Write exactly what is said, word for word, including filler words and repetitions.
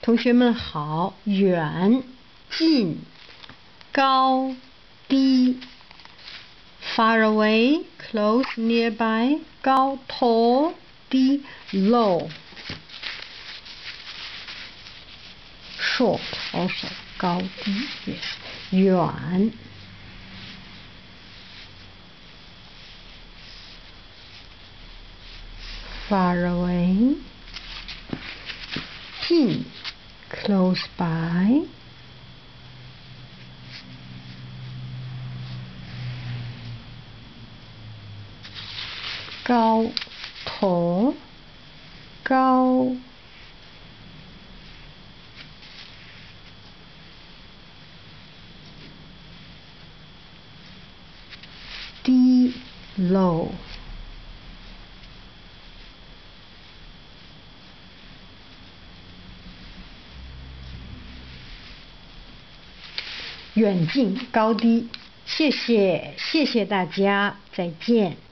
同学们好，远近高低 far away, close, nearby 高 tall 低 low short also 高低远 far away 近 close by 高 tall 高低 low远近高低，谢谢谢谢大家，再见。